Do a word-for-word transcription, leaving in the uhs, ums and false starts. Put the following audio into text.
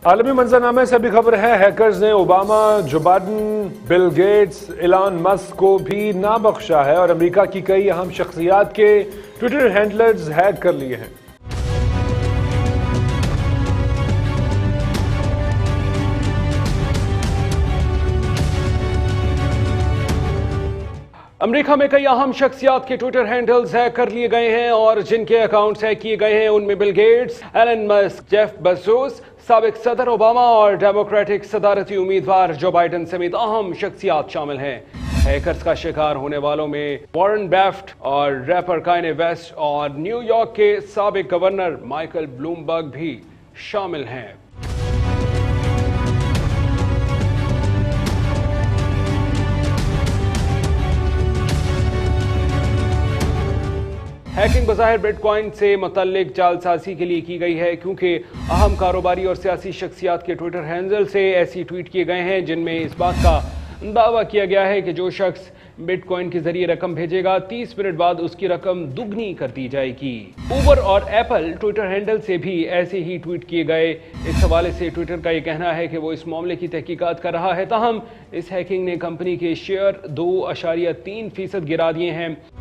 आलमी मंजरनामे से भी खबर है, हैकर्स ने Obama, Joe Biden, Bill Gates, Elon Musk को भी ना बख्शा है और अमेरिका की कई अहम शख्सियात के ट्विटर हैंडलर्स हैक कर लिए हैं। अमेरिका में कई अहम शख्सियात के ट्विटर हैंडल्स हैक कर लिए गए हैं और जिनके अकाउंट्स हैक किए गए हैं उनमें Bill Gates, Elon Musk, Jeff Bezos, साबिक सदर ओबामा और डेमोक्रेटिक सदारती उम्मीदवार जो बाइडन समेत अहम शख्सियात शामिल हैं। हैकर्स का शिकार होने वालों में वॉरेन बेफ्ट और रैपर कान्ये वेस्ट और न्यूयॉर्क के साबिक गवर्नर माइकल ब्लूमबर्ग भी शामिल हैं। हैकिंग बज़ाहिर बिटकॉइन से मुतल्लिक जालसाजी के लिए की गई है, क्योंकि अहम कारोबारी और सियासी शख्सियात के ट्विटर हैंडल से ऐसी ट्वीट किए गए हैं जिनमें इस बात का दावा किया गया है कि जो शख्स बिटकॉइन के जरिए रकम भेजेगा तीस मिनट बाद उसकी रकम दुगनी कर दी जाएगी। उबर और एप्पल ट्विटर हैंडल से भी ऐसे ही ट्वीट किए गए। इस हवाले से ट्विटर का यह कहना है कि वो इस मामले की तहकीकात कर रहा है। ताहम इस हैकिंग ने कंपनी के शेयर दो अशारिया तीन फीसद गिरा दिए हैं।